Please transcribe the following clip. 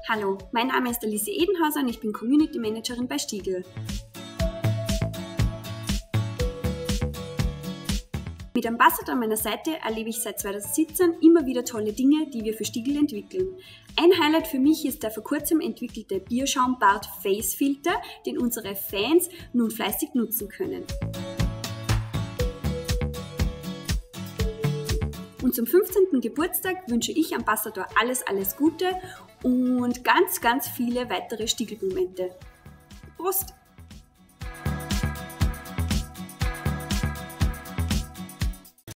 Hallo, mein Name ist Alice Edenhauser und ich bin Community Managerin bei Stiegl. Mit Ambassador an meiner Seite erlebe ich seit 2017 immer wieder tolle Dinge, die wir für Stiegl entwickeln. Ein Highlight für mich ist der vor kurzem entwickelte Bierschaum-Bart Face Filter, den unsere Fans nun fleißig nutzen können. Und zum 15. Geburtstag wünsche ich Ambassador alles Gute und ganz viele weitere Stiegl-Momente. Prost!